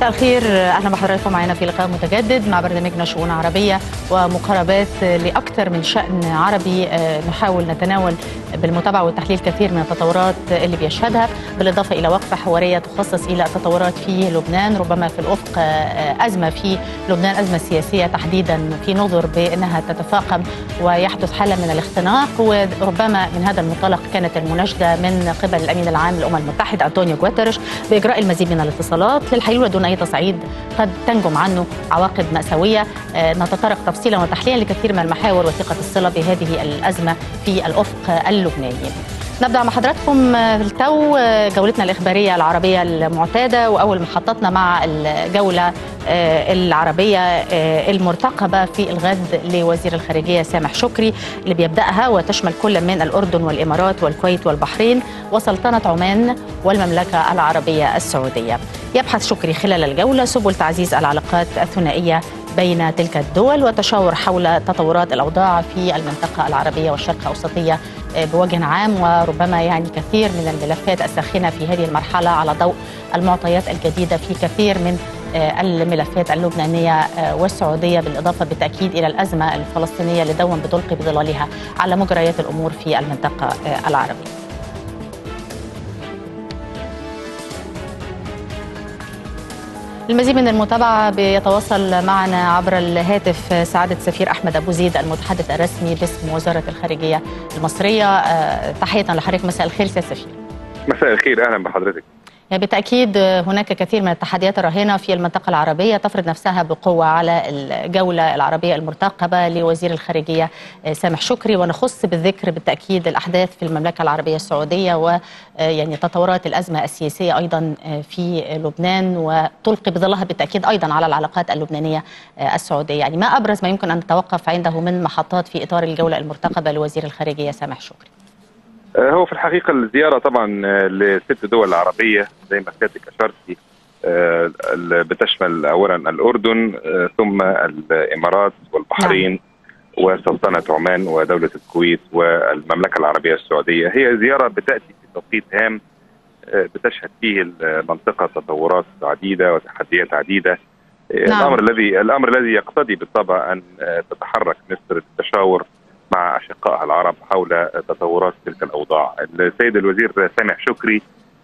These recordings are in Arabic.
مساء الخير، اهلا بحضراتكم معنا في لقاء متجدد مع برنامجنا شؤون عربيه ومقاربات لاكثر من شان عربي. نحاول نتناول بالمتابعه والتحليل كثير من التطورات اللي بيشهدها، بالاضافه الى وقفه حواريه تخصص الى التطورات في لبنان، ربما في الافق ازمه في لبنان، ازمه سياسيه تحديدا في نظر بانها تتفاقم ويحدث حاله من الاختناق، وربما من هذا المنطلق كانت المناشده من قبل الامين العام للامم المتحده أنطونيو غوتيريش باجراء المزيد من الاتصالات للحلول دون أي تصعيد قد تنجم عنه عواقب مأساوية. نتطرق تفصيلا وتحليلا لكثير من المحاور وثيقة الصلة بهذه الأزمة في الأفق اللبناني. نبدأ مع حضراتكم التو جولتنا الإخبارية العربية المعتادة، وأول محطتنا مع الجولة العربية المرتقبة في الغد لوزير الخارجية سامح شكري، اللي بيبدأها وتشمل كل من الأردن والإمارات والكويت والبحرين وسلطنة عمان والمملكة العربية السعودية. يبحث شكري خلال الجولة سبل تعزيز العلاقات الثنائية بين تلك الدول وتشاور حول تطورات الأوضاع في المنطقة العربية والشرق الأوسطية بوجه عام، وربما يعني كثير من الملفات الساخنة في هذه المرحلة على ضوء المعطيات الجديدة في كثير من الملفات اللبنانية والسعودية، بالإضافة بالتأكيد إلى الأزمة الفلسطينية اللي دوما بتلقي بظلالها على مجريات الأمور في المنطقة العربية. المزيد من المتابعة بيتواصل معنا عبر الهاتف سعادة السفير أحمد أبو زيد المتحدث الرسمي باسم وزارة الخارجية المصرية. تحية لحضرتك، مساء الخير سيادة السفير. مساء الخير، أهلا بحضرتك. يعني بالتأكيد هناك كثير من التحديات الراهنة في المنطقة العربية تفرض نفسها بقوة على الجولة العربية المرتقبة لوزير الخارجية سامح شكري، ونخص بالذكر بالتأكيد الأحداث في المملكة العربية السعودية ويعني تطورات الأزمة السياسية أيضا في لبنان، وتلقي بظلها بالتأكيد أيضا على العلاقات اللبنانية السعودية. يعني ما أبرز ما يمكن أن نتوقف عنده من محطات في إطار الجولة المرتقبة لوزير الخارجية سامح شكري؟ هو في الحقيقة الزيارة طبعا لست دول عربية زي ما سيادتك أشرتي، بتشمل أولا الأردن ثم الإمارات والبحرين وسلطنة عمان ودولة الكويت والمملكة العربية السعودية. هي زيارة بتأتي في توقيت هام بتشهد فيه المنطقة تطورات عديدة وتحديات عديدة. الأمر الذي يقتضي بالطبع أن تتحرك مصر للتشاور مع أشقائها العرب حول تطورات تلك الأوضاع. السيد الوزير سامح شكري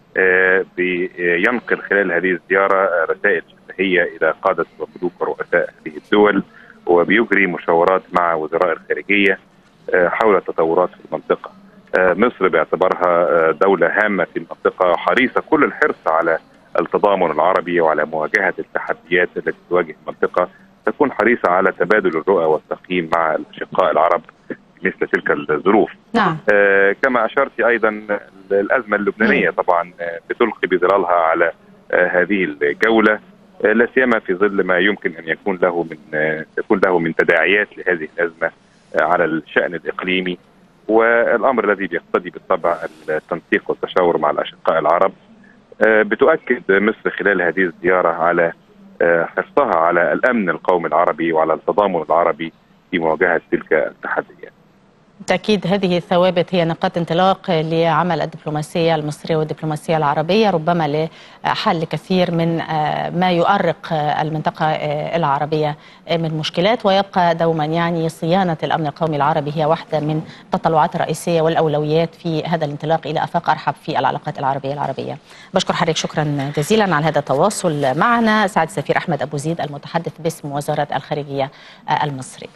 بينقل خلال هذه الزيارة رسائل شفهية إلى قادة وملوك ورؤساء هذه الدول، وبيجري مشاورات مع وزراء الخارجية حول التطورات في المنطقة. مصر باعتبارها دولة هامة في المنطقة حريصة كل الحرص على التضامن العربي وعلى مواجهة التحديات التي تواجه المنطقة، تكون حريصة على تبادل الرؤى والتقييم مع الأشقاء العرب مثل تلك الظروف. نعم. كما أشرت أيضا الأزمة اللبنانية طبعا بتلقي بظلالها على هذه الجولة، لا سيما في ظل ما يمكن أن يكون له من تداعيات لهذه الأزمة على الشأن الإقليمي، والأمر الذي بيقتضي بالطبع التنسيق والتشاور مع الأشقاء العرب. بتؤكد مصر خلال هذه الزيارة على حرصها على الأمن القومي العربي وعلى التضامن العربي في مواجهة تلك التحديات. بالتأكيد هذه الثوابت هي نقاط انطلاق لعمل الدبلوماسية المصرية والدبلوماسية العربية، ربما لحل كثير من ما يؤرق المنطقة العربية من مشكلات، ويبقى دوما يعني صيانة الأمن القومي العربي هي واحدة من التطلعات الرئيسية والأولويات في هذا الانطلاق إلى آفاق أرحب في العلاقات العربية. بشكر حضرتك شكرا جزيلا على هذا التواصل معنا سعادة السفير أحمد أبو زيد المتحدث باسم وزارة الخارجية المصرية.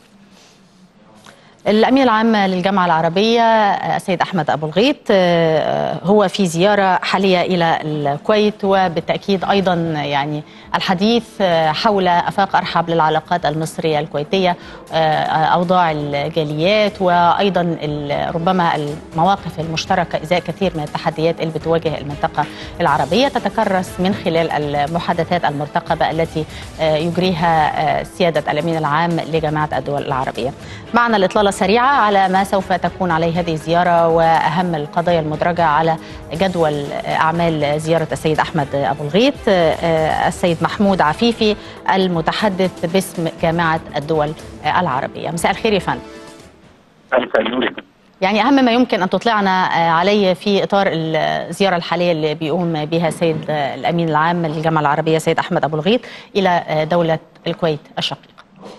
الأمين العام للجامعة العربية السيد أحمد أبو الغيط هو في زيارة حالية إلى الكويت، وبالتأكيد أيضا يعني الحديث حول آفاق أرحب للعلاقات المصرية الكويتية، أوضاع الجاليات، وأيضا ربما المواقف المشتركة إزاء كثير من التحديات اللي بتواجه المنطقة العربية، تتكرس من خلال المحادثات المرتقبة التي يجريها سيادة الأمين العام لجامعة الدول العربية. معنا الإطلالة سريعة على ما سوف تكون عليه هذه الزيارة وأهم القضايا المدرجة على جدول أعمال زيارة السيد أحمد أبو الغيط. السيد محمود عفيفي المتحدث باسم جامعة الدول العربية. مساء الخير يا فندم. مساء النور. يعني أهم ما يمكن أن تطلعنا عليه في إطار الزيارة الحالية اللي بيقوم بها السيد الأمين العام للجامعة العربية سيد أحمد أبو الغيط إلى دولة الكويت الشقيقة.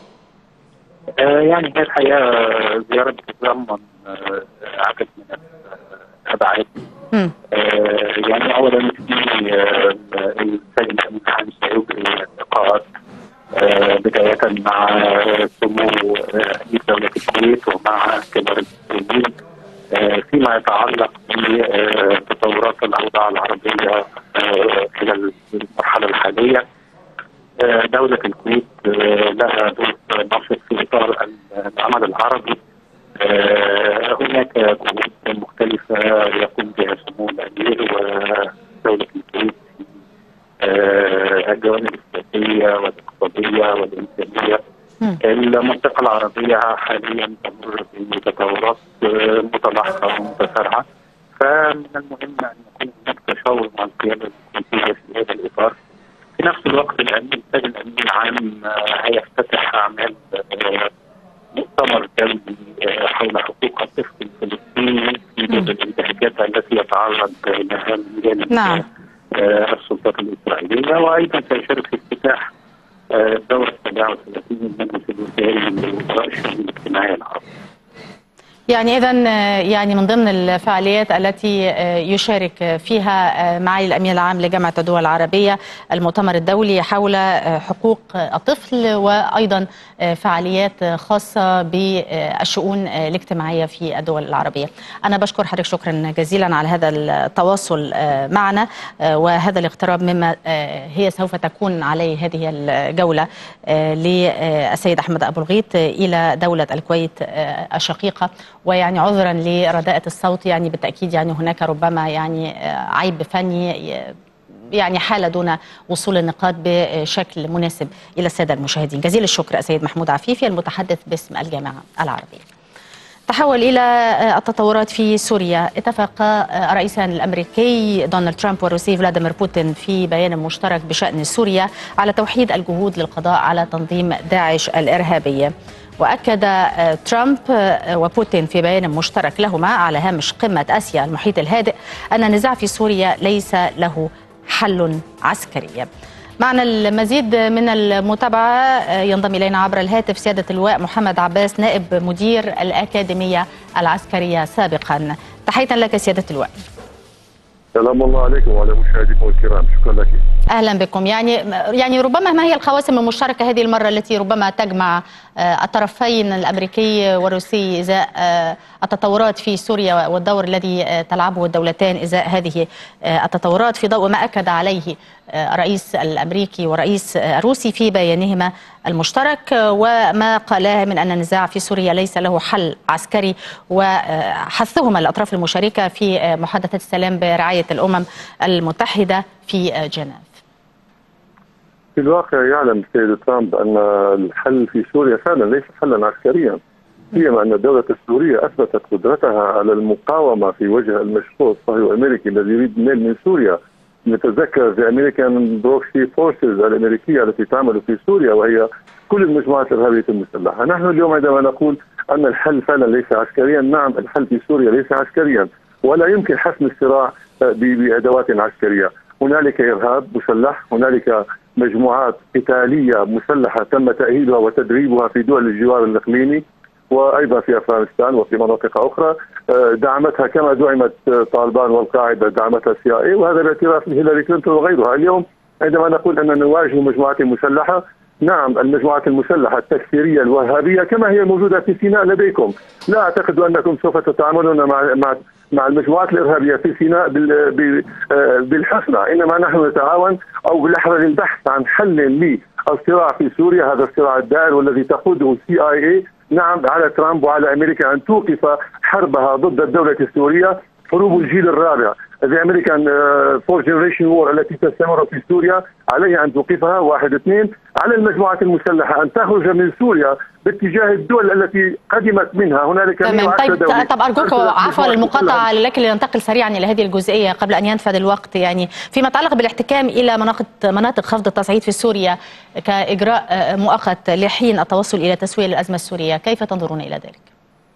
يعني هي الحقيقة زيارة بتتضمن عدد من الأبعاد. يعني أولا في السيد الأمين العام سيجري لقاءات بداية مع سمو أمير دولة الكويت ومع كبار المسؤولين فيما يتعلق بتطورات الأوضاع العربية خلال المرحلة الحالية. دولة الكويت لها دور نشط في إطار العمل العربي. هناك جهود مختلفة يقوم بها سمو الأمير ودولة الكويت في الجوانب السياسية والاقتصادية والإنسانية. المنطقة العربية حاليا تمر بتطورات متلاحقة ومتسارعة، فمن المهم أن يكون هناك تشاور مع القيادة الكويتية في هذا الإطار. في نفس الوقت السيد الأمين العام هيفتتح أعمال مؤتمر دولي حول حقوق الطفل الفلسطيني في ضوء الانتهاكات التي يتعرض لها من جانب السلطات الإسرائيلية، وأيضا سيشارك في افتتاح الدورة 37 من المجلس الوزاري لوزراء الشؤون الاجتماعية العربية. يعني إذن يعني من ضمن الفعاليات التي يشارك فيها معالي الأمين العام لجامعة الدول العربية المؤتمر الدولي حول حقوق الطفل، وأيضا فعاليات خاصة بالشؤون الاجتماعية في الدول العربية. أنا بشكر حضرتك شكرا جزيلا على هذا التواصل معنا وهذا الاقتراب مما هي سوف تكون عليه هذه الجولة للسيد أحمد أبو الغيط إلى دولة الكويت الشقيقة. ويعني عذرا لرداءة الصوت، يعني بالتأكيد يعني هناك ربما يعني عيب فني يعني حالة دون وصول النقاط بشكل مناسب إلى السادة المشاهدين. جزيل الشكر السيد محمود عفيفي المتحدث باسم الجامعة العربية. تحول إلى التطورات في سوريا. اتفق الرئيسان الأمريكي دونالد ترامب والروسي فلاديمير بوتين في بيان مشترك بشأن سوريا على توحيد الجهود للقضاء على تنظيم داعش الإرهابي. وأكد ترامب وبوتين في بيان مشترك لهما على هامش قمة آسيا المحيط الهادئ أن النزاع في سوريا ليس له حل عسكري. معنا المزيد من المتابعة ينضم إلينا عبر الهاتف سيادة اللواء محمد عباس نائب مدير الأكاديمية العسكرية سابقا. تحية لك سيادة اللواء. سلام الله عليكم وعلى مشاهديكم الكرام، شكرا لك. اهلا بكم. يعني ربما ما هي القواسم المشتركه هذه المره التي ربما تجمع الطرفين الامريكي والروسي ازاء التطورات في سوريا والدور الذي تلعبه الدولتان ازاء هذه التطورات، في ضوء ما اكد عليه الرئيس الامريكي والرئيس الروسي في بيانهما المشترك وما قالاه من ان النزاع في سوريا ليس له حل عسكري، وحثهما الاطراف المشاركه في محادثه السلام برعايه الامم المتحده في جنيف. في الواقع يعلم السيد ترامب أن الحل في سوريا فعلا ليس حلا عسكريا، سيما أن الدولة السورية أثبتت قدرتها على المقاومة في وجه المشروع الصهيوني الأمريكي الذي يريد النيل من سوريا. نتذكر The American Proxy Forces الأمريكية التي تعمل في سوريا وهي كل المجموعات الإرهابية المسلحة. نحن اليوم عندما نقول أن الحل فعلا ليس عسكريا، نعم الحل في سوريا ليس عسكريا، ولا يمكن حسم الصراع بأدوات عسكرية. هنالك إرهاب مسلح، هنالك مجموعات قتالية مسلحة تم تأهيلها وتدريبها في دول الجوار الإقليمي وأيضا في أفغانستان وفي مناطق أخرى، دعمتها كما دعمت طالبان والقاعدة دعمتها CIA، وهذا باعتراف هيلاري كلينتون وغيرها. اليوم عندما نقول أننا نواجه مجموعات مسلحة، نعم المجموعات المسلحة التكفيرية الوهابية كما هي موجودة في سيناء لديكم، لا أعتقد أنكم سوف تتعاملون مع المجموعات الإرهابية في سيناء بالحسنى، إنما نحن نتعاون أو بالأحرى للبحث عن حل للصراع في سوريا، هذا الصراع الدائر والذي تقوده CIA. نعم على ترامب وعلى أمريكا أن توقف حربها ضد الدولة السورية، حروب الجيل الرابع The American Fourth Generation War التي تستمر في سوريا، عليها أن توقفها. 1 2 على المجموعات المسلحة أن تخرج من سوريا باتجاه الدول التي قدمت منها. هنالك تمام. طب أرجوك عفوا المقاطعة، لكن لننتقل سريعا إلى هذه الجزئية قبل أن ينفذ الوقت. يعني فيما يتعلق بالاحتكام إلى مناطق خفض التصعيد في سوريا كإجراء مؤقت لحين التوصل إلى تسوية الأزمة السورية، كيف تنظرون إلى ذلك؟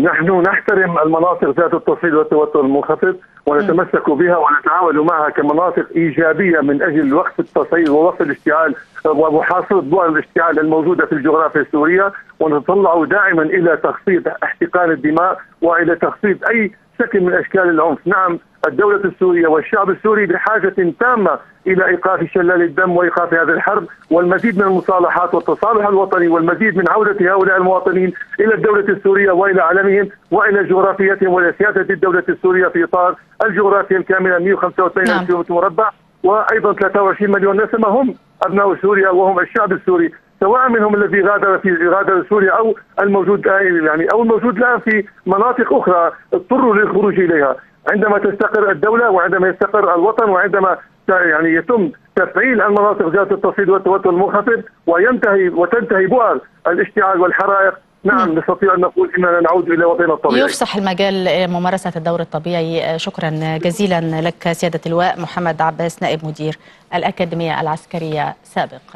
نحن نحترم المناطق ذات التصعيد والتوتر المنخفض ونتمسك بها ونتعامل معها كمناطق إيجابية من أجل وقف التصعيد ووقف الاشتعال ومحاصرة بؤر الاشتعال الموجودة في الجغرافيا السورية، ونتطلع دائما إلى تخفيض احتقان الدماء وإلى تخفيض أي شكل من أشكال العنف. نعم، الدولة السورية والشعب السوري بحاجة تامة إلى إيقاف شلال الدم وإيقاف هذه الحرب والمزيد من المصالحات والتصالح الوطني والمزيد من عودة هؤلاء المواطنين إلى الدولة السورية وإلى عالمهم وإلى جغرافيتهم وإلى سياسة الدولة السورية في إطار الجغرافيا الكاملة 185 كيلومتر مربع، وأيضا 23 مليون نسمة هم أبناء سوريا وهم الشعب السوري، سواء منهم الذي غادر سوريا أو الموجود الآن في مناطق أخرى اضطروا للخروج إليها. عندما تستقر الدولة وعندما يستقر الوطن وعندما يتم تفعيل المناطق ذات التصعيد والتوتر المنخفض وتنتهي بؤر الاشتعال والحرائق، نعم نستطيع أن نقول إننا نعود إلى وطننا الطبيعي. يفسح المجال لممارسة الدور الطبيعي. شكرا جزيلا لك سيادة اللواء محمد عباس، نائب مدير الأكاديمية العسكرية سابقا.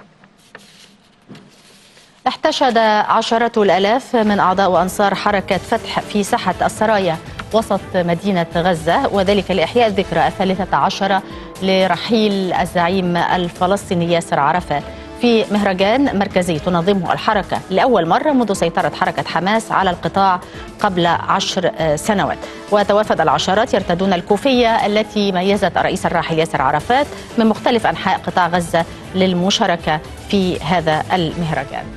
احتشد عشرات الآلاف من أعضاء وأنصار حركة فتح في ساحة السرايا وسط مدينة غزة، وذلك لإحياء الذكرى 13 لرحيل الزعيم الفلسطيني ياسر عرفات في مهرجان مركزي تنظمه الحركة لأول مرة منذ سيطرة حركة حماس على القطاع قبل 10 سنوات. وتوافد العشرات يرتدون الكوفية التي ميزت الرئيس الراحل ياسر عرفات من مختلف أنحاء قطاع غزة للمشاركة في هذا المهرجان.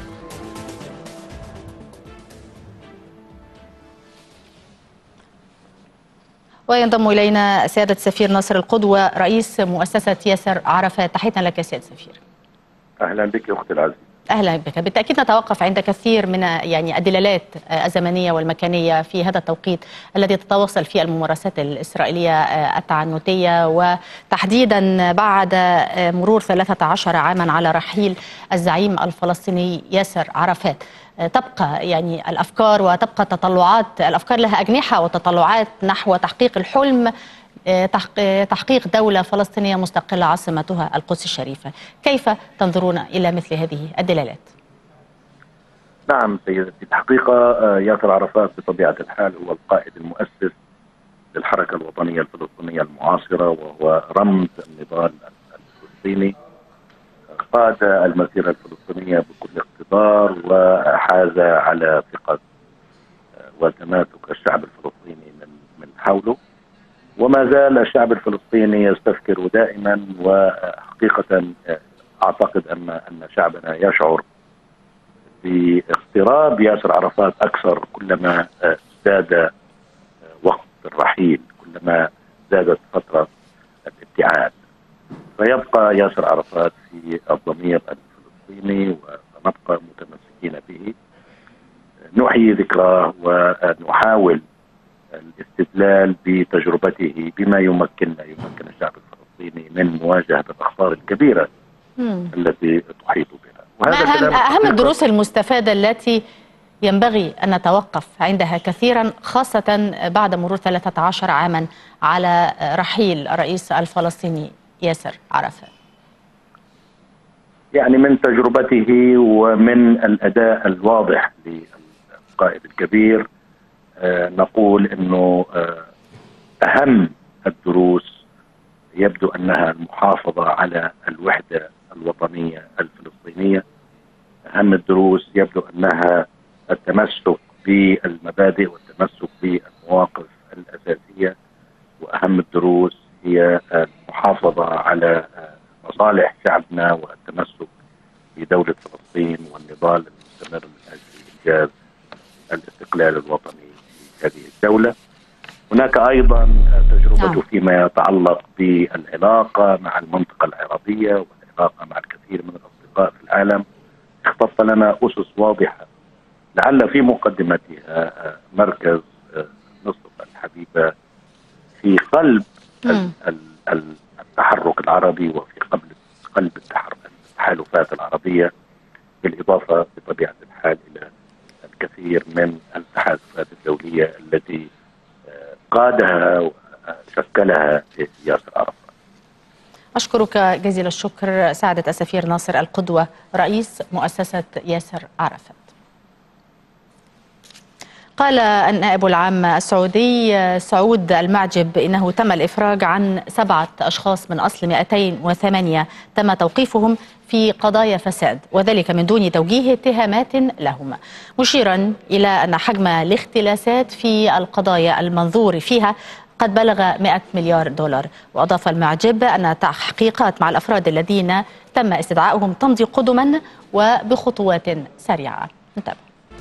وينضم إلينا سيادة السفير ناصر القدوة رئيس مؤسسة ياسر عرفات. تحية لك يا سيادة السفير. أهلا بك أختي العزيزة. أهلا بك. بالتأكيد نتوقف عند كثير من الدلالات الزمنية والمكانية في هذا التوقيت الذي تتواصل فيه الممارسات الإسرائيلية التعنتية، وتحديدا بعد مرور 13 عاما على رحيل الزعيم الفلسطيني ياسر عرفات. تبقى الأفكار وتبقى تطلعات، الأفكار لها أجنحة وتطلعات نحو تحقيق الحلم، تحقيق دولة فلسطينية مستقلة عاصمتها القدس الشريفة. كيف تنظرون إلى مثل هذه الدلالات؟ نعم سيدتي، الحقيقة ياسر عرفات بطبيعة الحال هو القائد المؤسس للحركة الوطنية الفلسطينية المعاصرة، وهو رمز النضال الفلسطيني. قاد المسيرة الفلسطينية بكل اقتدار وحاز على ثقة وتماسك الشعب الفلسطيني من حوله، وما زال الشعب الفلسطيني يستفكر دائما. وحقيقة أعتقد أن شعبنا يشعر باغتراب ياسر عرفات أكثر كلما ازداد وقت الرحيل، كلما زادت فترة الابتعاد. فيبقى ياسر عرفات في الضمير الفلسطيني ونبقى متمسكين به. نحيي ذكراه ونحاول الاستدلال بتجربته بما يمكن الشعب الفلسطيني من مواجهة الأخطار الكبيرة التي تحيط بها. ما أهم الدروس المستفادة التي ينبغي أن نتوقف عندها كثيرا، خاصة بعد مرور 13 عاما على رحيل الرئيس الفلسطيني ياسر عرفات؟ من تجربته ومن الأداء الواضح للقائد الكبير نقول أنه أهم الدروس يبدو أنها المحافظة على الوحدة الوطنية الفلسطينية. أهم الدروس يبدو أنها التمسك بالمبادئ والتمسك بالمواقف الأساسية، وأهم الدروس هي المحافظة على مصالح شعبنا والتمسك بدولة فلسطين والنضال المستمر من أجل إنجاز الاستقلال الوطني في هذه الدولة. هناك أيضا تجربته فيما يتعلق بالعلاقة مع المنطقة العربية والعلاقة مع الكثير من الأصدقاء في العالم. اختص لنا أسس واضحة لعل في مقدمتها مركز مصر الحبيبة في قلب التحرك العربي وفي قلب التحالفات العربية، بالإضافة بطبيعة الحال إلى الكثير من التحالفات الدولية التي قادها وشكلها ياسر عرفات. أشكرك جزيل الشكر سعادة السفير ناصر القدوة رئيس مؤسسة ياسر عرفات. قال النائب العام السعودي سعود المعجب إنه تم الإفراج عن 7 أشخاص من أصل 208 تم توقيفهم في قضايا فساد، وذلك من دون توجيه اتهامات لهم، مشيرا إلى أن حجم الاختلاسات في القضايا المنظور فيها قد بلغ 100 مليار دولار. وأضاف المعجب أن التحقيقات مع الأفراد الذين تم استدعائهم تمضي قدما وبخطوات سريعة. نتابع.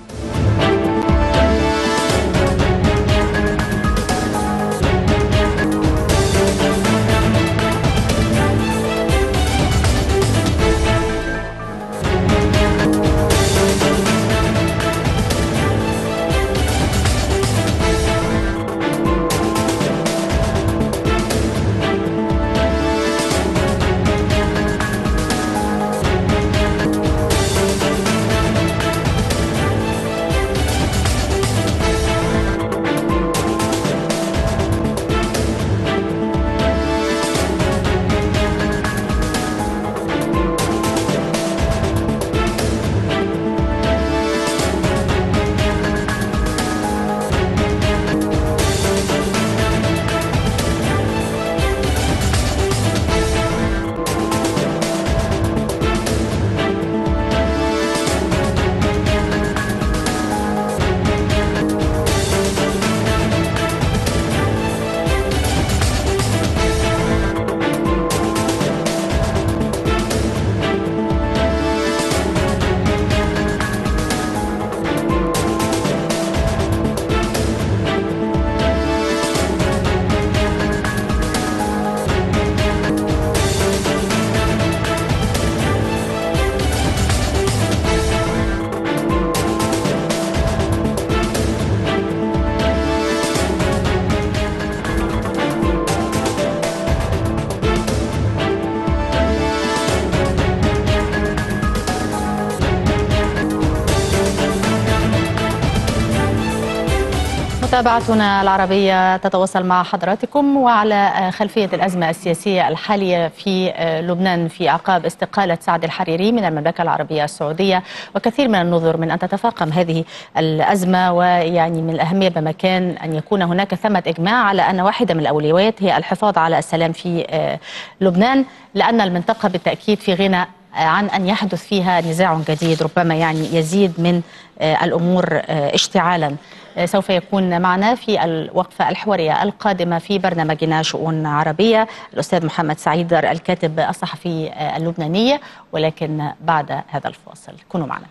متابعتنا العربية تتواصل مع حضراتكم، وعلى خلفية الأزمة السياسية الحالية في لبنان في أعقاب استقالة سعد الحريري من المملكة العربية السعودية، وكثير من النظر من أن تتفاقم هذه الأزمة، ويعني من الأهمية بمكان أن يكون هناك ثمة إجماع على أن واحدة من الأولويات هي الحفاظ على السلام في لبنان، لأن المنطقة بالتأكيد في غنى عن أن يحدث فيها نزاع جديد ربما يعني يزيد من الأمور اشتعالا. سوف يكون معنا في الوقفة الحوارية القادمة في برنامجنا شؤون عربية الأستاذ محمد سعيدر الكاتب الصحفي اللبناني، ولكن بعد هذا الفاصل كونوا معنا.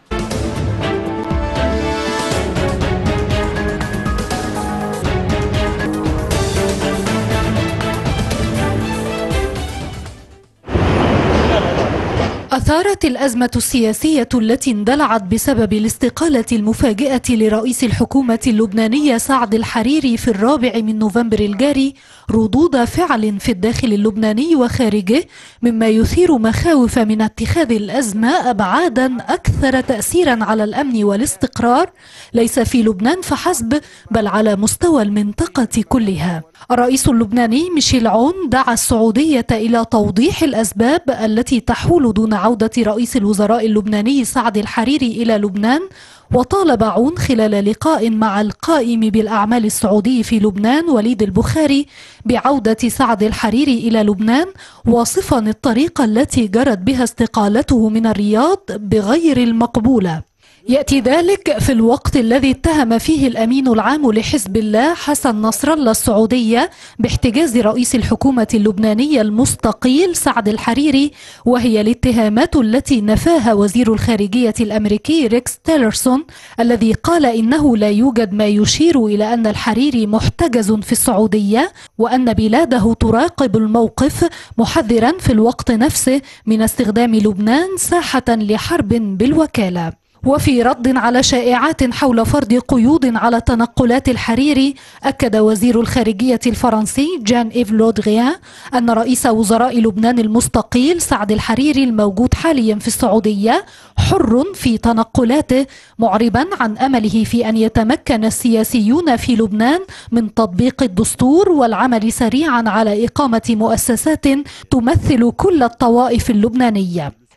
أثارت الأزمة السياسية التي اندلعت بسبب الاستقالة المفاجئة لرئيس الحكومة اللبنانية سعد الحريري في 4 من نوفمبر الجاري ردود فعل في الداخل اللبناني وخارجه، مما يثير مخاوف من اتخاذ الأزمة أبعادا أكثر تأثيرا على الأمن والاستقرار، ليس في لبنان فحسب بل على مستوى المنطقة كلها. الرئيس اللبناني ميشيل عون دعا السعودية إلى توضيح الأسباب التي تحول دون عودة رئيس الوزراء اللبناني سعد الحريري إلى لبنان، وطالب عون خلال لقاء مع القائم بالأعمال السعودي في لبنان وليد البخاري بعودة سعد الحريري إلى لبنان، واصفا الطريقة التي جرت بها استقالته من الرياض بغير المقبولة. يأتي ذلك في الوقت الذي اتهم فيه الأمين العام لحزب الله حسن نصر الله السعودية باحتجاز رئيس الحكومة اللبنانية المستقيل سعد الحريري، وهي الاتهامات التي نفاها وزير الخارجية الأمريكي ريكس تيلرسون، الذي قال إنه لا يوجد ما يشير إلى أن الحريري محتجز في السعودية، وأن بلاده تراقب الموقف، محذرا في الوقت نفسه من استخدام لبنان ساحة لحرب بالوكالة. وفي رد على شائعات حول فرض قيود على تنقلات الحريري، أكد وزير الخارجية الفرنسي جان إيف لودغيان أن رئيس وزراء لبنان المستقيل سعد الحريري الموجود حاليا في السعودية حر في تنقلاته، معربا عن أمله في أن يتمكن السياسيون في لبنان من تطبيق الدستور والعمل سريعا على إقامة مؤسسات تمثل كل الطوائف اللبنانية.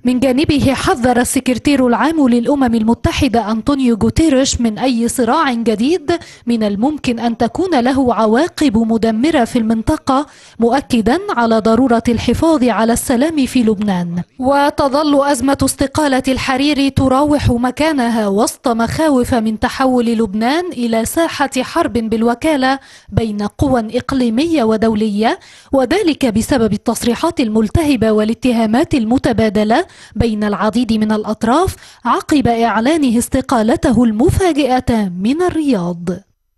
من جانبه حذر السكرتير العام للأمم المتحدة أنطونيو غوتيريش من أي صراع جديد من الممكن أن تكون له عواقب مدمرة في المنطقة، مؤكدا على ضرورة الحفاظ على السلام في لبنان. وتظل أزمة استقالة الحريري تراوح مكانها وسط مخاوف من تحول لبنان إلى ساحة حرب بالوكالة بين قوى إقليمية ودولية، وذلك بسبب التصريحات الملتهبة والاتهامات المتبادلة بين العديد من الأطراف عقب إعلانه استقالته المفاجئة من الرياض.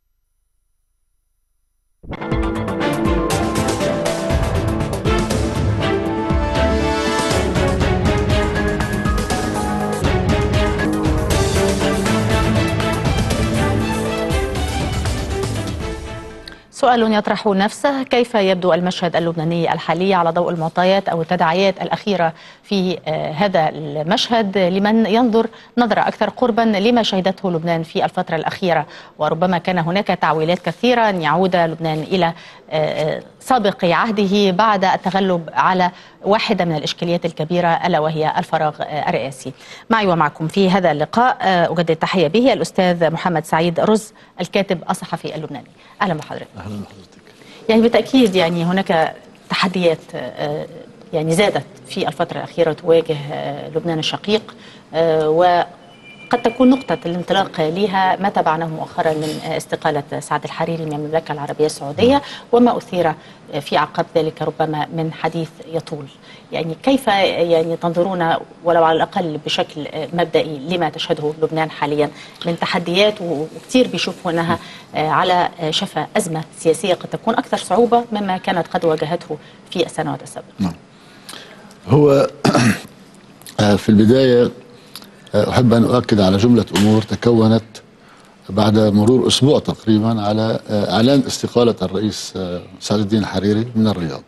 سؤال يطرح نفسه: كيف يبدو المشهد اللبناني الحالي على ضوء المعطيات أو التداعيات الأخيرة في هذا المشهد لمن ينظر نظرة أكثر قربا لما شهدته لبنان في الفترة الأخيرة؟ وربما كان هناك تعويلات كثيرة أن يعود لبنان إلى سابق عهده بعد التغلب على واحدة من الإشكاليات الكبيرة ألا وهي الفراغ الرئاسي. معي ومعكم في هذا اللقاء أجدد التحية به الأستاذ محمد سعيد رز، الكاتب الصحفي اللبناني. أهلا بحضرتك. أهلا بحضرتك. يعني بالتأكيد يعني هناك تحديات يعني زادت في الفترة الأخيرة تواجه لبنان الشقيق، وقد تكون نقطة الانطلاق لها ما تابعناه مؤخرا من استقالة سعد الحريري من المملكة العربية السعودية وما أثير في عقب ذلك ربما من حديث يطول. يعني كيف يعني تنظرون ولو على الأقل بشكل مبدئي لما تشهده لبنان حاليا من تحديات، وكثير بيشوفوا أنها على شفا أزمة سياسية قد تكون أكثر صعوبة مما كانت قد واجهته في السنوات السابقة؟ نعم. هو في البداية أحب أن أؤكد على جملة أمور تكونت بعد مرور أسبوع تقريبا على إعلان استقالة الرئيس سعد الدين الحريري من الرياض.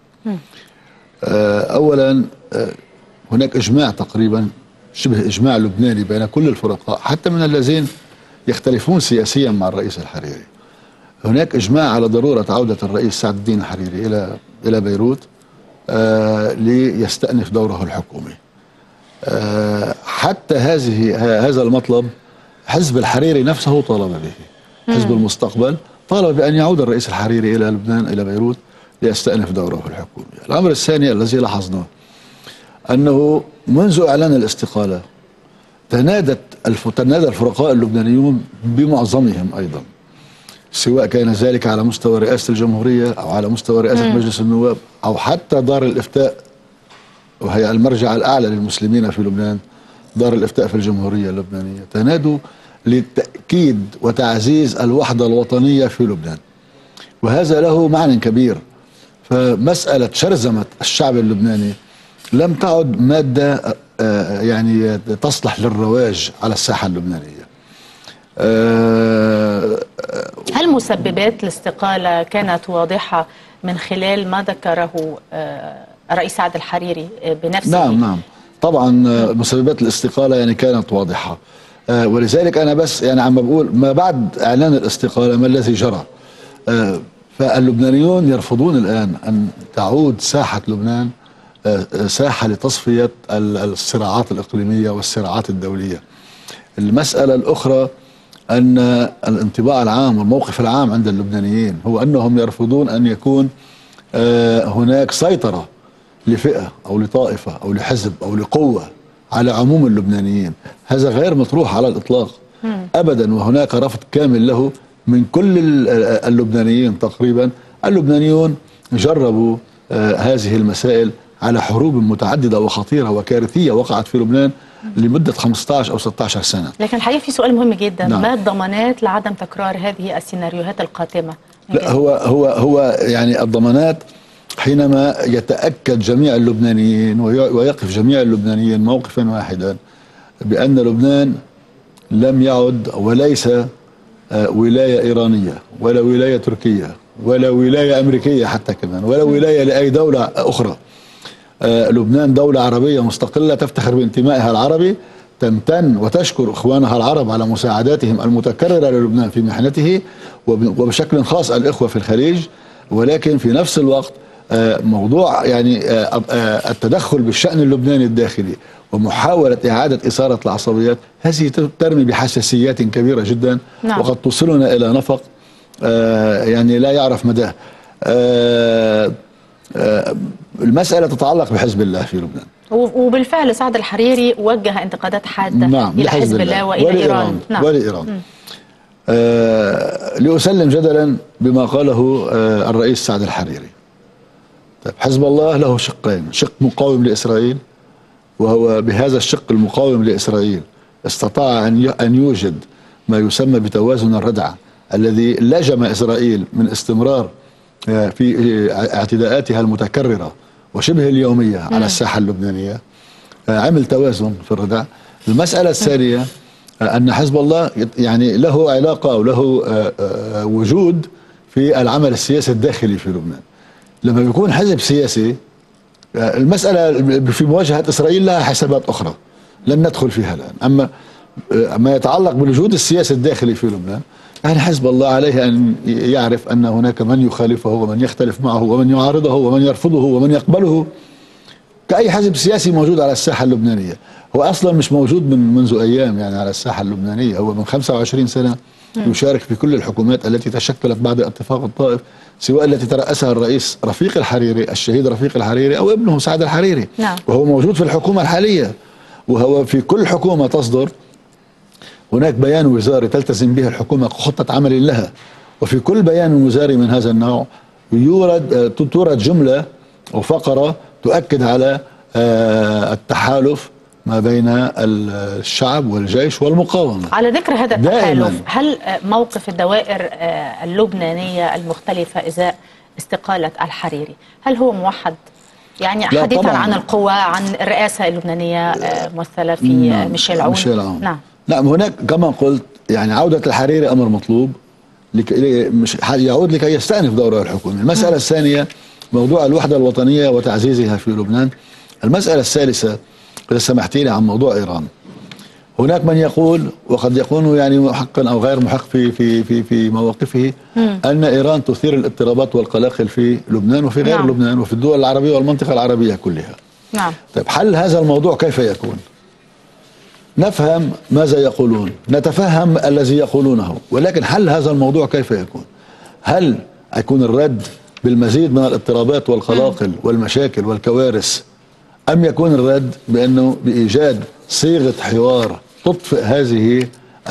أولا هناك إجماع تقريبا شبه إجماع لبناني بين كل الفرقاء حتى من الذين يختلفون سياسيا مع الرئيس الحريري. هناك إجماع على ضرورة عودة الرئيس سعد الدين الحريري إلى بيروت ليستأنف دوره الحكومي. حتى هذا المطلب حزب الحريري نفسه طالب به. حزب المستقبل طالب بأن يعود الرئيس الحريري إلى لبنان إلى بيروت ليستأنف دوره الحكومي. الأمر الثاني الذي لاحظناه أنه منذ إعلان الاستقالة تنادى الفرقاء اللبنانيون بمعظمهم أيضا، سواء كان ذلك على مستوى رئاسة الجمهورية أو على مستوى رئاسة مجلس النواب أو حتى دار الإفتاء، وهي المرجع الأعلى للمسلمين في لبنان، دار الإفتاء في الجمهورية اللبنانية، تنادوا للتأكيد وتعزيز الوحدة الوطنية في لبنان، وهذا له معنى كبير. فمسألة شرذمة الشعب اللبناني لم تعد مادة يعني تصلح للرواج على الساحة اللبنانية. هل مسببات الاستقالة كانت واضحة من خلال ما ذكره الرئيس سعد الحريري بنفسه؟ نعم طبعا مسببات الاستقالة يعني كانت واضحة، ولذلك أنا بس يعني عم بقول ما بعد إعلان الاستقالة ما الذي جرى. فاللبنانيون يرفضون الآن أن تعود ساحة لبنان ساحة لتصفية الصراعات الإقليمية والصراعات الدولية. المسألة الأخرى أن الانطباع العام والموقف العام عند اللبنانيين هو أنهم يرفضون أن يكون هناك سيطرة لفئة أو لطائفة أو لحزب أو لقوة على عموم اللبنانيين. هذا غير مطروح على الإطلاق أبدا، وهناك رفض كامل له من كل اللبنانيين تقريبا. اللبنانيون جربوا هذه المسائل على حروب متعددة وخطيرة وكارثية وقعت في لبنان لمدة 15 أو 16 سنة. لكن الحقيقة في سؤال مهم جدا، نعم. ما الضمانات لعدم تكرار هذه السيناريوهات القاتمة؟ لا هو يعني الضمانات حينما يتأكد جميع اللبنانيين ويقف جميع اللبنانيين موقفا واحدا بأن لبنان لم يعد وليس ولاية إيرانية ولا ولاية تركية ولا ولاية أمريكية حتى كمان ولا ولاية لأي دولة أخرى. لبنان دولة عربية مستقلة تفتخر بانتمائها العربي، تمتن وتشكر إخوانها العرب على مساعداتهم المتكررة للبنان في محنته وبشكل خاص الإخوة في الخليج، ولكن في نفس الوقت موضوع يعني التدخل بالشأن اللبناني الداخلي ومحاولة إعادة إثارة العصبيات، هذه ترمي بحساسيات كبيرة جدا. نعم. وقد توصلنا إلى نفق يعني لا يعرف مداه. المسألة تتعلق بحزب الله في لبنان، وبالفعل سعد الحريري وجه انتقادات حادة نعم إلى حزب الله وإلى إيران. نعم. ولإيران. لأسلم جدلا بما قاله الرئيس سعد الحريري. طيب، حزب الله له شقين، شق مقاوم لإسرائيل، وهو بهذا الشق المقاوم لإسرائيل استطاع أن يوجد ما يسمى بتوازن الردع الذي لجم إسرائيل من استمرار في اعتداءاتها المتكررة وشبه اليومية على الساحة اللبنانية. عمل توازن في الردع. المسألة الثانية أن حزب الله يعني له علاقة أو له وجود في العمل السياسي الداخلي في لبنان. لما يكون حزب سياسي، المسألة في مواجهة إسرائيل لها حسابات أخرى لن ندخل فيها الآن. أما ما يتعلق بالوجود السياسي الداخلي في لبنان، يعني حزب الله عليه أن يعرف أن هناك من يخالفه ومن يختلف معه ومن يعارضه ومن يرفضه ومن يقبله كأي حزب سياسي موجود على الساحة اللبنانية. هو أصلا مش موجود منذ أيام يعني على الساحة اللبنانية، هو من 25 سنة يشارك في كل الحكومات التي تشكلت بعد اتفاق الطائف، سواء التي ترأسها الرئيس رفيق الحريري الشهيد رفيق الحريري أو ابنه سعد الحريري. نعم. وهو موجود في الحكومة الحالية، وهو في كل حكومة تصدر هناك بيان وزاري تلتزم به الحكومة خطة عمل لها، وفي كل بيان وزاري من هذا النوع تورد جملة أو فقرة تؤكد على التحالف ما بين الشعب والجيش والمقاومة. على ذكر هذا التحالف، هل موقف الدوائر اللبنانية المختلفة إزاء استقالة الحريري هل هو موحد؟ يعني حديثا طبعاً عن القوى، عن الرئاسة اللبنانية ممثلة في ميشيل عون. نعم. نعم، هناك كما قلت يعني عودة الحريري أمر مطلوب يعود لكي يستأنف دوره الحكومي. المسألة الثانية موضوع الوحدة الوطنية وتعزيزها في لبنان. المسألة الثالثة إذا سمحتي لي عن موضوع إيران. هناك من يقول وقد يكون يعني محقا أو غير محق في مواقفه أن إيران تثير الاضطرابات والقلاقل في لبنان وفي غير لبنان وفي الدول العربية والمنطقة العربية كلها. نعم. طيب، حل هذا الموضوع كيف يكون؟ نفهم ماذا يقولون، نتفهم الذي يقولونه، ولكن حل هذا الموضوع كيف يكون؟ هل يكون الرد بالمزيد من الاضطرابات والقلاقل والمشاكل والكوارث، أم يكون الرد بأنه بإيجاد صيغة حوار تطفئ هذه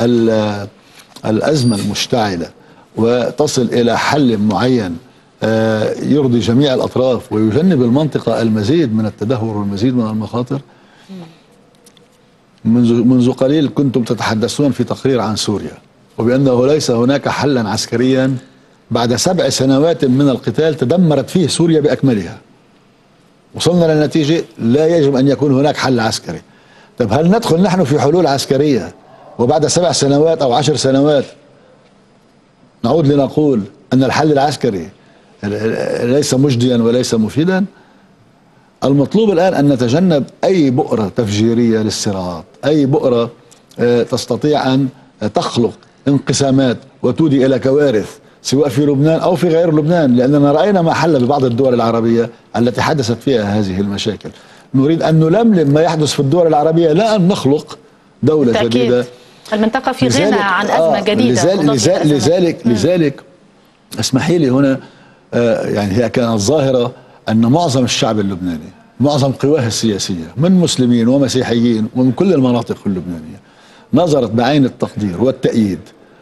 الأزمة المشتعلة وتصل إلى حل معين يرضي جميع الأطراف ويجنب المنطقة المزيد من التدهور والمزيد من المخاطر؟ منذ قليل كنتم تتحدثون في تقرير عن سوريا وبأنه ليس هناك حلا عسكريا بعد 7 سنوات من القتال تدمرت فيه سوريا بأكملها. وصلنا للنتيجة لا يجب أن يكون هناك حل عسكري. طب هل ندخل نحن في حلول عسكرية وبعد 7 سنوات أو 10 سنوات نعود لنقول أن الحل العسكري ليس مجديا وليس مفيدا؟ المطلوب الآن أن نتجنب أي بؤرة تفجيرية للصراعات، أي بؤرة تستطيع أن تخلق انقسامات وتودي إلى كوارث سواء في لبنان أو في غير لبنان، لأننا رأينا ما حل ببعض الدول العربية التي حدثت فيها هذه المشاكل. نريد أن نلملم ما يحدث في الدول العربية، لا أن نخلق دولة جديدة. المنطقة في غنى عن أزمة جديدة. لذلك اسمحي لي هنا يعني هي كانت ظاهرة أن معظم الشعب اللبناني، معظم قواه السياسية من مسلمين ومسيحيين ومن كل المناطق اللبنانية نظرت بعين التقدير والتأييد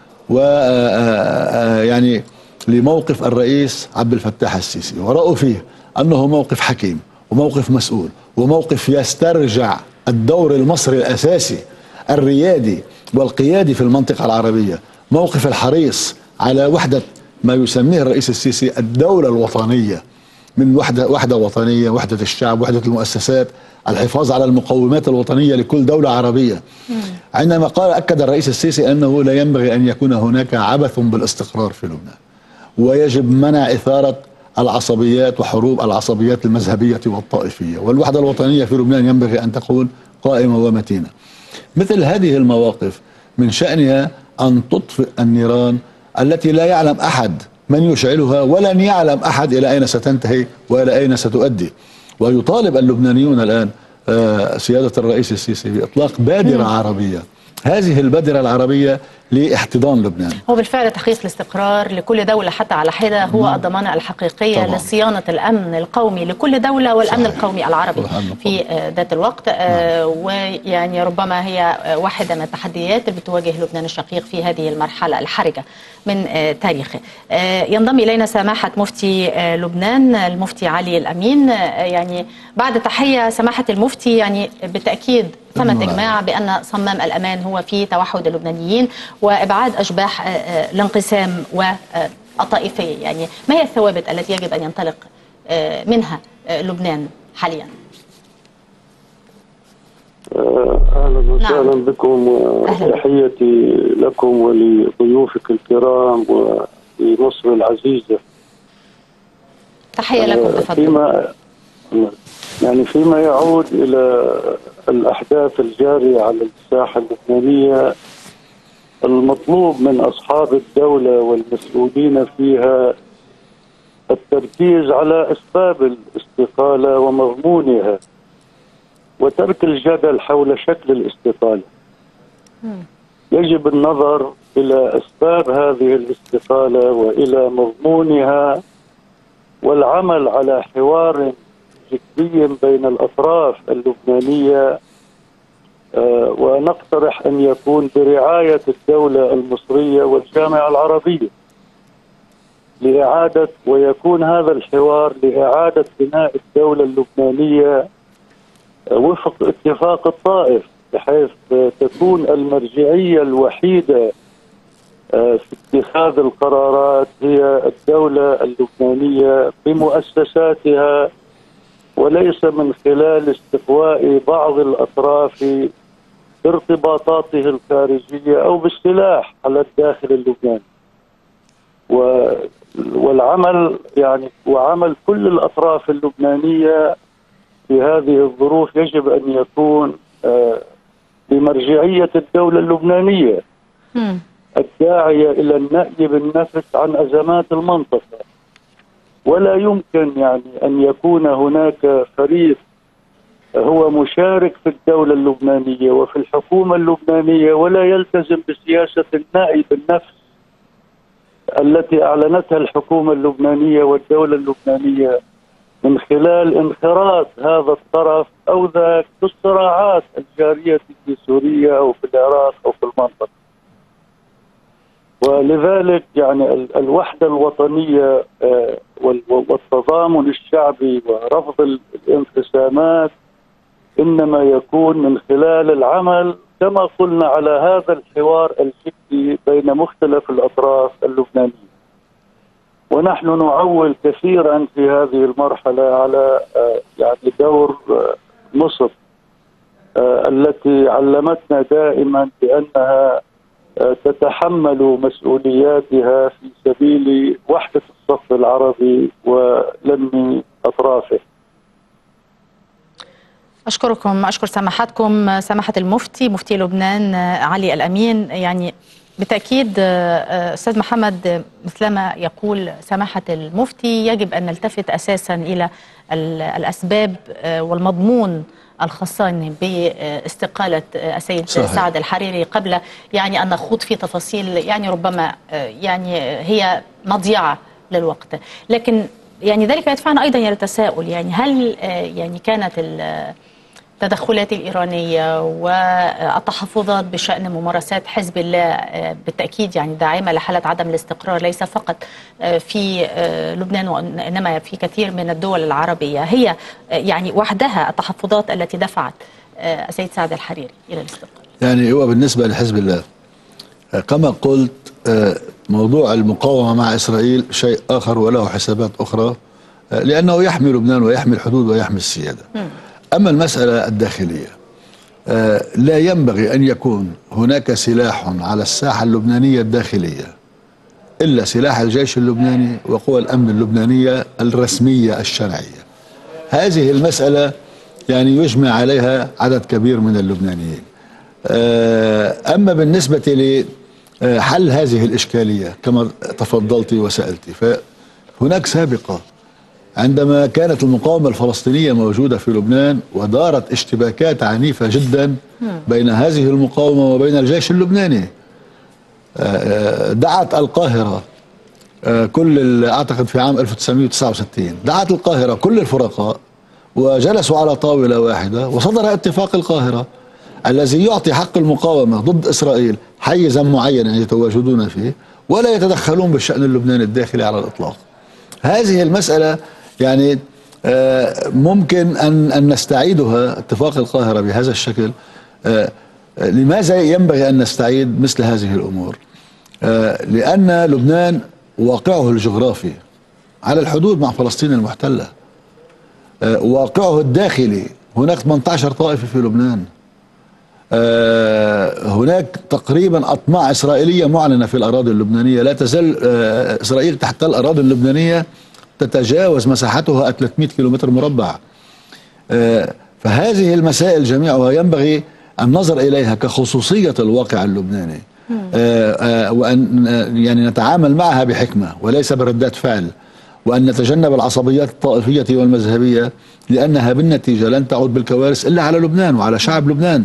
يعني لموقف الرئيس عبد الفتاح السيسي، ورأوا فيه أنه موقف حكيم وموقف مسؤول وموقف يسترجع الدور المصري الأساسي الريادي والقيادي في المنطقة العربية، موقف الحريص على وحدة ما يسميه الرئيس السيسي الدولة الوطنية، من وحدة وطنية، وحدة الشعب، وحدة المؤسسات، الحفاظ على المقومات الوطنية لكل دولة عربية. عندما قال أكد الرئيس السيسي أنه لا ينبغي أن يكون هناك عبث بالاستقرار في لبنان، ويجب منع إثارة العصبيات وحروب العصبيات المذهبية والطائفية، والوحدة الوطنية في لبنان ينبغي أن تكون قائمة ومتينة. مثل هذه المواقف من شأنها أن تطفئ النيران التي لا يعلم أحد من يشعلها، ولن يعلم أحد إلى أين ستنتهي وإلى أين ستؤدي. ويطالب اللبنانيون الآن سيادة الرئيس السيسي بإطلاق بادرة عربية، هذه البادرة العربية لاحتضان لبنان. هو بالفعل تحقيق الاستقرار لكل دولة حتى على حدة هو الضمانة الحقيقية طبعا لصيانة الأمن القومي لكل دولة والأمن صحيح القومي العربي في ذات الوقت. ويعني ربما هي واحدة من التحديات اللي بتواجه لبنان الشقيق في هذه المرحلة الحرجة من تاريخه. ينضم إلينا سماحة مفتي لبنان المفتي علي الأمين. يعني بعد تحية سماحة المفتي، يعني بالتأكيد ثمة إجماع بأن صمام الأمان هو في توحد اللبنانيين وإبعاد أشباح الانقسام والطائفية. يعني ما هي الثوابت التي يجب أن ينطلق منها لبنان حاليا؟ أهلا وسهلا بكم، وتحيتي لكم ولضيوفك الكرام ولمصر العزيزة. تحية لكم، تفضل. فيما يعود إلى الأحداث الجارية على الساحة اللبنانية، المطلوب من أصحاب الدولة والمسؤولين فيها التركيز على أسباب الاستقالة ومضمونها، وترك الجدل حول شكل الاستقالة. يجب النظر إلى أسباب هذه الاستقالة وإلى مضمونها، والعمل على حوار جدي بين الأطراف اللبنانية، ونقترح أن يكون برعاية الدولة المصرية والجامعة العربية ويكون هذا الحوار لإعادة بناء الدولة اللبنانية وفق اتفاق الطائف، بحيث تكون المرجعية الوحيدة في اتخاذ القرارات هي الدولة اللبنانية بمؤسساتها، وليس من خلال استقواء بعض الأطراف بارتباطاته الخارجية أو بالسلاح على الداخل اللبناني. والعمل وعمل كل الأطراف اللبنانية في هذه الظروف يجب أن يكون بمرجعية الدولة اللبنانية الداعية إلى النأي بالنفس عن أزمات المنطقة. ولا يمكن أن يكون هناك فريق هو مشارك في الدولة اللبنانية وفي الحكومة اللبنانية ولا يلتزم بسياسة النأي بالنفس التي أعلنتها الحكومة اللبنانية والدولة اللبنانية من خلال انخراط هذا الطرف أو ذاك في الصراعات الجارية في سوريا أو في العراق أو في المنطقة. ولذلك الوحدة الوطنية والتضامن الشعبي ورفض الانقسامات إنما يكون من خلال العمل كما قلنا على هذا الحوار الجدي بين مختلف الأطراف اللبنانية. ونحن نعول كثيرا في هذه المرحلة على دور مصر التي علمتنا دائما بأنها تتحمل مسؤولياتها في سبيل وحدة الصف العربي ولم أطرافه. أشكركم، أشكر سماحتكم سماحة المفتي مفتي لبنان علي الأمين. يعني بالتأكيد أستاذ محمد مثلما يقول سماحة المفتي يجب أن نلتفت أساسا إلى الأسباب والمضمون الخاصين باستقالة السيد سعد الحريري قبل أن نخوض في تفاصيل ربما هي مضيعة للوقت. لكن ذلك يدفعنا أيضا إلى التساؤل، هل كانت التدخلات الإيرانية والتحفظات بشأن ممارسات حزب الله بالتأكيد داعمة لحالة عدم الاستقرار ليس فقط في لبنان وإنما في كثير من الدول العربية، هي وحدها التحفظات التي دفعت السيد سعد الحريري إلى الاستقلال؟ هو بالنسبة لحزب الله كما قلت موضوع المقاومة مع إسرائيل شيء آخر وله حسابات أخرى، لأنه يحمي لبنان ويحمي الحدود ويحمي السيادة. أما المسألة الداخلية لا ينبغي أن يكون هناك سلاح على الساحة اللبنانية الداخلية إلا سلاح الجيش اللبناني وقوى الأمن اللبنانية الرسمية الشرعية. هذه المسألة يجمع عليها عدد كبير من اللبنانيين. أما بالنسبة حل هذه الإشكالية كما تفضلت وسألت. فهناك سابقة عندما كانت المقاومة الفلسطينية موجودة في لبنان ودارت اشتباكات عنيفة جدا بين هذه المقاومة وبين الجيش اللبناني. دعت القاهرة أعتقد في عام 1969 دعت القاهرة كل الفرقاء وجلسوا على طاولة واحدة وصدر اتفاق القاهرة الذي يعطي حق المقاومة ضد إسرائيل حيزا معينا يتواجدون فيه ولا يتدخلون بالشأن اللبناني الداخلي على الإطلاق. هذه المسألة يعني ممكن أن نستعيدها، اتفاق القاهرة بهذا الشكل. لماذا ينبغي أن نستعيد مثل هذه الأمور؟ لأن لبنان واقعه الجغرافي على الحدود مع فلسطين المحتلة، واقعه الداخلي هناك 18 طائفة في لبنان، هناك تقريبا أطماع إسرائيلية معلنة في الأراضي اللبنانية، لا تزال إسرائيل تحت الأراضي اللبنانية تتجاوز مساحتها 300 كيلومتر مربع. فهذه المسائل جميعها ينبغي النظر إليها كخصوصية الواقع اللبناني، وأن يعني نتعامل معها بحكمة وليس بردات فعل، وأن نتجنب العصبيات الطائفية والمذهبية لأنها بالنتيجة لن تعود بالكوارث إلا على لبنان وعلى شعب لبنان.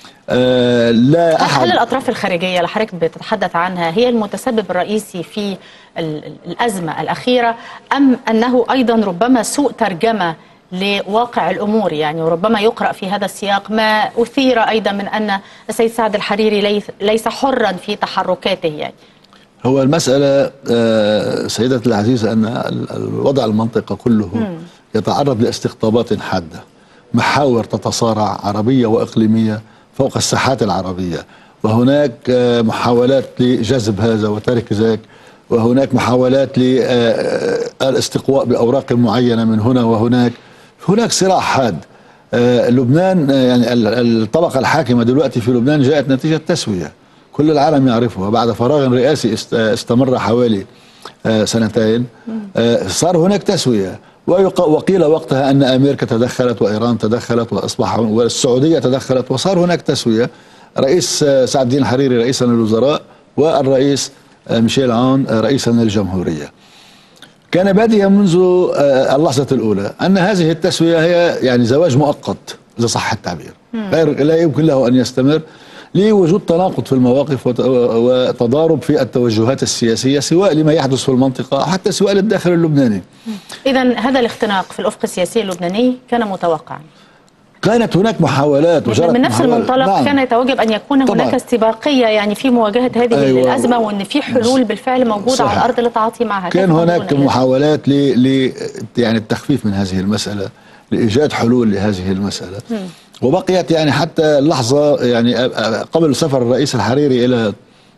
لا أحد. هل الأطراف الخارجية اللي حضرتك بتتحدث عنها هي المتسبب الرئيسي في الأزمة الأخيرة، أم أنه أيضا ربما سوء ترجمة لواقع الأمور؟ يعني وربما يقرأ في هذا السياق ما أثير أيضا من أن السيد سعد الحريري ليس حرا في تحركاته. يعني هو المسألة سيدتي العزيزة أن الوضع المنطقة كله يتعرض لاستقطابات حادة، محاور تتصارع عربية وإقليمية فوق الساحات العربية، وهناك محاولات لجذب هذا وترك ذاك، وهناك محاولات للاستقواء بأوراق معينة من هنا وهناك. هناك صراع حاد. لبنان يعني الطبقة الحاكمة دلوقتي في لبنان جاءت نتيجة تسوية كل العالم يعرفها بعد فراغ رئاسي استمر حوالي 2 سنين. صار هناك تسوية، وقيل وقتها أن أمريكا تدخلت وإيران تدخلت وأصبح والسعودية تدخلت وصار هناك تسوية. رئيس سعد الدين الحريري رئيسا للوزراء والرئيس ميشيل عون رئيسا للجمهورية. كان باديا منذ اللحظة الأولى أن هذه التسوية هي يعني زواج مؤقت إذا صح التعبير، لا يمكن له أن يستمر لوجود تناقض في المواقف وتضارب في التوجهات السياسية سواء لما يحدث في المنطقة أو حتى سواء للداخل اللبناني. إذن هذا الاختناق في الأفق السياسي اللبناني كان متوقعا. كانت هناك محاولات وجرت من نفس المنطلق. نعم. كان يتوجب أن يكون طبعا هناك استباقية يعني في مواجهة هذه الأزمة، وأن في حلول بالفعل موجودة صحيح على الأرض للتعاطي معها. كان هناك محاولات يعني التخفيف من هذه المسألة، لإيجاد حلول لهذه المسألة. وبقيت يعني حتى اللحظة يعني قبل سفر الرئيس الحريري إلى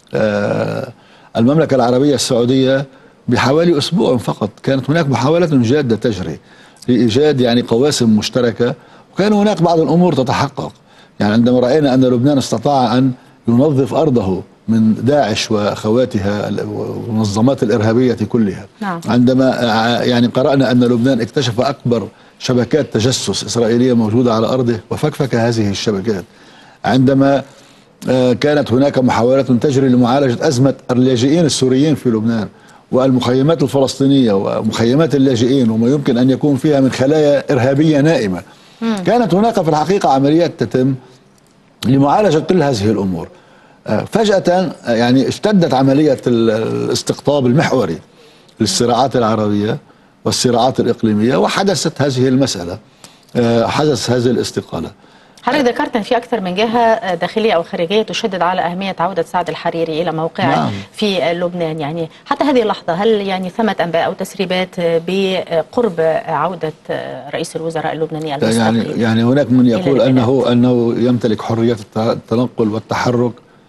المملكة العربية السعودية بحوالي أسبوع فقط كانت هناك محاولات جادة تجري لإيجاد يعني قواسم مشتركة، وكان هناك بعض الأمور تتحقق. يعني عندما رأينا أن لبنان استطاع أن ينظف أرضه من داعش وأخواتها والمنظمات الإرهابية كلها. نعم. عندما يعني قرأنا أن لبنان اكتشف أكبر شبكات تجسس إسرائيلية موجودة على أرضه وفكفك هذه الشبكات. عندما كانت هناك محاولات تجري لمعالجة أزمة اللاجئين السوريين في لبنان والمخيمات الفلسطينية ومخيمات اللاجئين وما يمكن أن يكون فيها من خلايا إرهابية نائمة. كانت هناك في الحقيقة عمليات تتم لمعالجة كل هذه الأمور. فجأة يعني اشتدت عملية الاستقطاب المحوري للصراعات العربية والصراعات الإقليمية وحدثت هذه المسألة، حدث هذه الاستقالة. حضرتك ذكرت أن في أكثر من جهة داخلية أو خارجية تشدد على أهمية عودة سعد الحريري إلى موقعه نعم. في لبنان. يعني حتى هذه اللحظة هل يعني ثمة أنباء أو تسريبات بقرب عودة رئيس الوزراء اللبناني المستقيل؟ يعني هناك من يقول أنه يمتلك حرية التنقل والتحرك.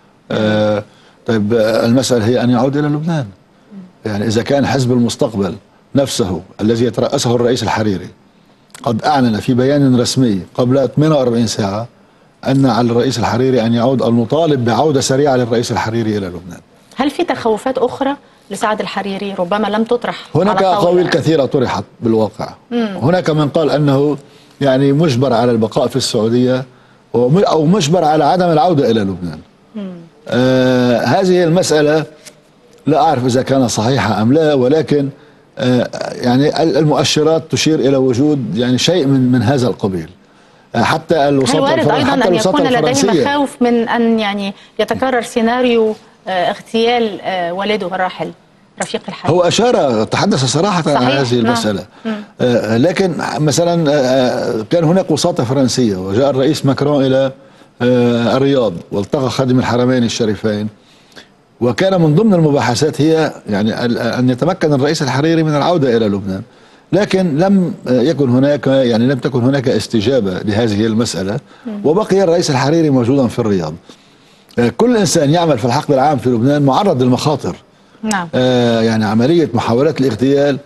طيب المسألة هي أن يعود إلى لبنان. يعني إذا كان حزب المستقبل نفسه الذي يترأسه الرئيس الحريري قد أعلن في بيان رسمي قبل 48 ساعة أن على الرئيس الحريري أن يعود، المطالب بعودة سريعة للرئيس الحريري إلى لبنان. هل في تخوفات أخرى لسعد الحريري ربما لم تطرح؟ هناك أقاويل كثيرة طرحت بالواقع. هناك من قال أنه يعني مجبر على البقاء في السعودية أو مجبر على عدم العودة إلى لبنان. هذه المسألة لا أعرف إذا كانت صحيحة أم لا، ولكن يعني المؤشرات تشير إلى وجود يعني شيء من هذا القبيل. حتى الوساطة هل وارد أيضا أن يكون لديه مخاوف من أن يعني يتكرر سيناريو اغتيال والده الراحل رفيق الحريري؟ هو أشار، تحدث صراحة عن هذه المسألة. لكن مثلا كان هناك وساطة فرنسية وجاء الرئيس ماكرون إلى الرياض والتقى خادم الحرمين الشريفين، وكان من ضمن المباحثات هي يعني أن يتمكن الرئيس الحريري من العودة إلى لبنان، لكن لم تكن هناك استجابة لهذه المسألة، وبقي الرئيس الحريري موجودا في الرياض. كل إنسان يعمل في الحقل العام في لبنان معرض للمخاطر. نعم. يعني عملية محاولات الاغتيال،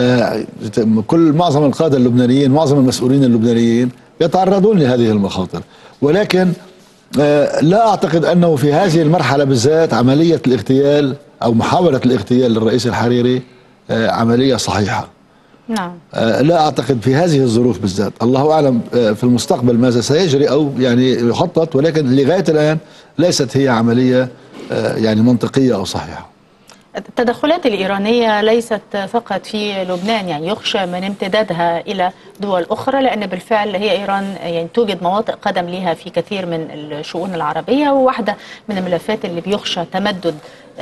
معظم القادة اللبنانيين، معظم المسؤولين اللبنانيين يتعرضون لهذه المخاطر، ولكن لا أعتقد أنه في هذه المرحلة بالذات عملية الاغتيال أو محاولة الاغتيال للرئيس الحريري عملية صحيحة. نعم. لا أعتقد في هذه الظروف بالذات. الله أعلم في المستقبل ماذا سيجري أو يعني يخطط، ولكن لغاية الآن ليست هي عملية يعني منطقية أو صحيحة. التدخلات الإيرانية ليست فقط في لبنان، يعني يخشى من امتدادها إلى دول أخرى، لأن بالفعل هي إيران يعني توجد مواطئ قدم لها في كثير من الشؤون العربية، وواحدة من الملفات اللي بيخشى تمدد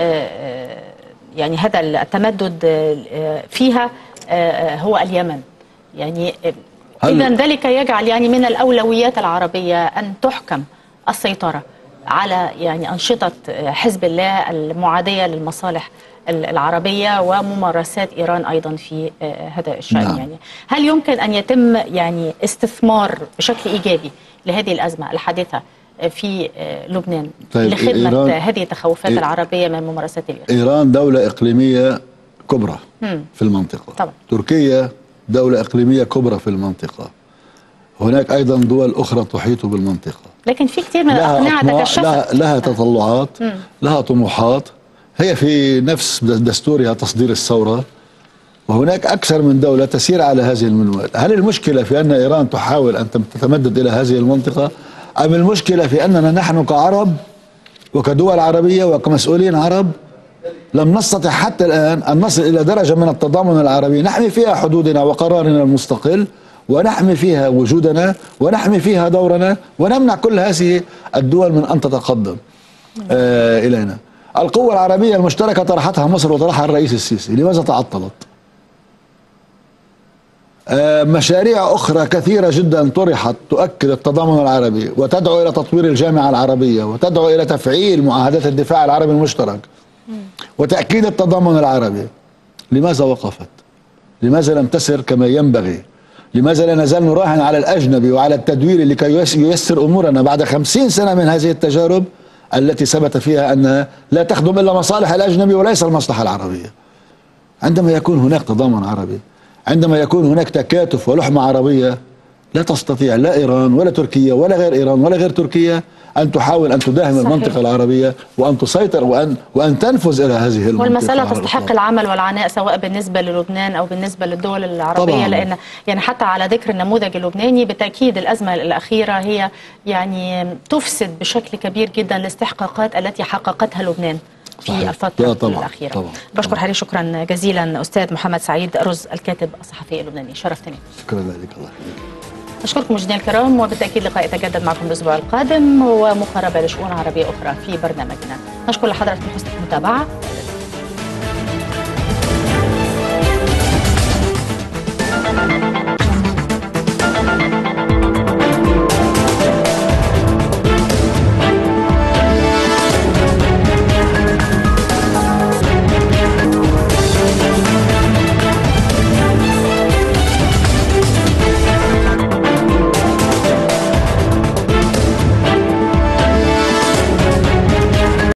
يعني هذا التمدد فيها هو اليمن. يعني إذا ذلك يجعل يعني من الأولويات العربية أن تحكم السيطرة على يعني أنشطة حزب الله المعادية للمصالح العربية وممارسات إيران أيضا في هذا الشأن. نعم. يعني هل يمكن أن يتم يعني استثمار بشكل إيجابي لهذه الأزمة الحادثة في لبنان لخدمة هذه التخوفات العربية من ممارسات الإيران؟ إيران دولة إقليمية كبرى في المنطقة. طبعا. تركيا دولة إقليمية كبرى في المنطقة. هناك أيضا دول أخرى تحيط بالمنطقة، لكن في كثير من الأقنعة تكشفت. لها تطلعات، لها طموحات، هي في نفس دستورها تصدير الثورة، وهناك أكثر من دولة تسير على هذه المنوال. هل المشكلة في أن إيران تحاول أن تتمدد إلى هذه المنطقة، أم المشكلة في أننا نحن كعرب وكدول عربية وكمسؤولين عرب لم نستطع حتى الآن أن نصل إلى درجة من التضامن العربي نحمي فيها حدودنا وقرارنا المستقل، ونحمي فيها وجودنا، ونحمي فيها دورنا، ونمنع كل هذه الدول من أن تتقدم إلينا. القوة العربية المشتركة طرحتها مصر وطرحها الرئيس السيسي، لماذا تعطلت؟ مشاريع أخرى كثيرة جدا طرحت تؤكد التضامن العربي وتدعو إلى تطوير الجامعة العربية وتدعو إلى تفعيل معاهدات الدفاع العربي المشترك وتأكيد التضامن العربي. لماذا وقفت؟ لماذا لم تسر كما ينبغي؟ لماذا لا نزال نراهن على الأجنبي وعلى التدوير لكي ييسر أمورنا بعد 50 سنة من هذه التجارب التي ثبت فيها أنها لا تخدم إلا مصالح الأجنبي وليس المصلحة العربية؟ عندما يكون هناك تضامن عربي، عندما يكون هناك تكاتف ولحمة عربية، لا تستطيع لا إيران ولا تركيا ولا غير إيران ولا غير تركيا أن تحاول أن تداهم المنطقة العربية وأن تسيطر وأن تنفذ إلى هذه المنطقة. والمسألة تستحق العمل والعناء سواء بالنسبة للبنان أو بالنسبة للدول العربية طبعا. لأن يعني حتى على ذكر النموذج اللبناني بالتأكيد الأزمة الأخيرة هي يعني تفسد بشكل كبير جدا الاستحقاقات التي حققتها لبنان في الفترة الأخيرة. طبعا. بشكر حضرتك شكرا جزيلا أستاذ محمد سعيد رز الكاتب الصحفي اللبناني، شرفتني. شكرا لك. الله يحفظك. أشكركم مشاهدينا الكرام، وبالتأكيد لقاء يتجدد معكم الأسبوع القادم ومقاربة لشؤون عربية أخرى في برنامجنا. نشكر لحضراتكم حسن المتابعة.